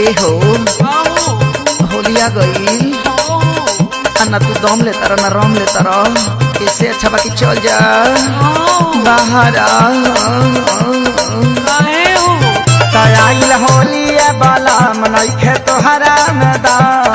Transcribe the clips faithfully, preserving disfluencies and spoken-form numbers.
हो होलिया गई ना तू दम लेता रह ना रम लेता रह इससे अच्छा बाकी चल जा बाहर आइल होलिया बाला मनई खे तोहरा मैदान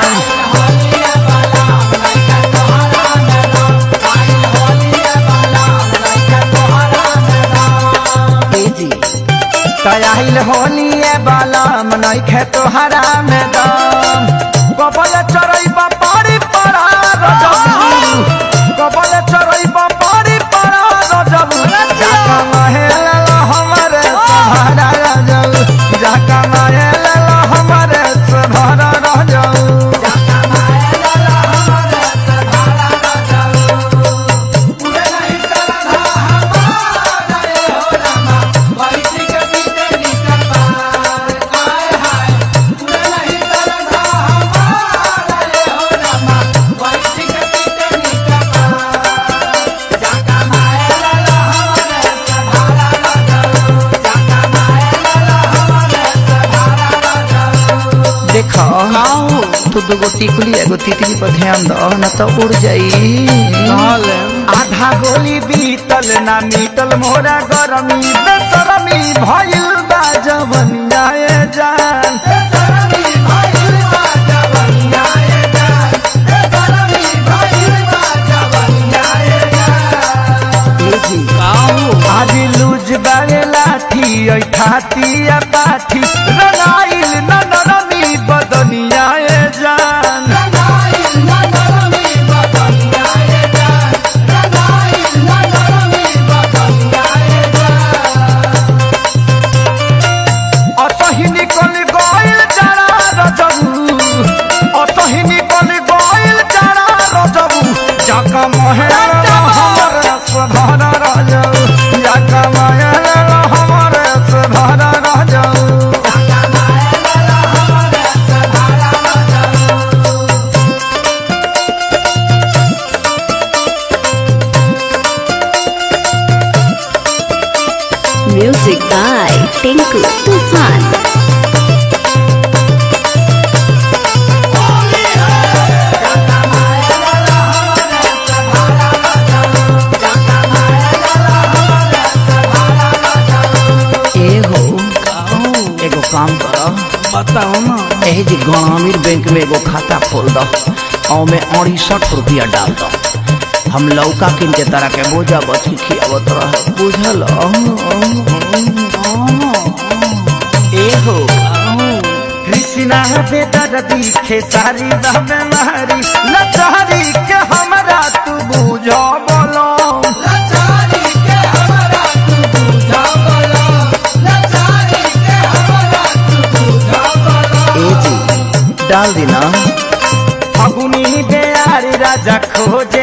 आइल होलिया बाला मनई खे तोहरा मैदान कबल चरई बापारी पड़ा रजबू कबल चरई बापारी पड़ा रजबू जाका महल हमरे सहारा रजबू जाका महल हमरे सहारा रजबू जाका महल हमरे सहारा रजबू पूरे नहीं चलना हमारा ये हो रामा बैठ के बीते निकल पार आए हाय पूरे नहीं चलना हमारा ये हो रामा बैठ के बीते निकल पार जाका महल हमरे सहारा रजबू जाका महल हमरे सहारा रजबू देखो तू दुगो टिकुली एगो तितली पर ध्यान दो न तो उड़ जाई आधा गोली बीतल ना मीतल मोरा गरमी बेसरमी भइल बा जवनिया ए जान बेसरमी भइल बा जवनिया ए जान बेसरमी भइल बा जवनिया ए जान ए जी आज लूज बागे लाठी ऐ ठाती या पाठी रनाइल न नरमी बदनिया ए जान रनाइल न नरमी बदनिया ए जान रनाइल न नरमी बदनिया ए जान असही निकल गइल जरा रजबू असही निकल गइल जरा रजबू जाका महल हमरे सहारा रजबू जाका महल हमरे सहारा रजबू Music by Tinku Tufan. एगो काम करो बताओ ना एही जी ग्रामीण बैंक में एगो खाता खोल दो और में अड़सठ रुपया डाल दो हम लौका किन के तरह के बोझा बच के खियावत रह बुझल ए हो कृष्णा बेदर दिखे सारी दमे मारी लचारी के हमरा तू बुझो बोलो लचारी के हमरा तू बुझो बोलो लचारी के हमरा तू बुझो बोलो ए जी डाल देना फगुनी बेयारी राजा खोज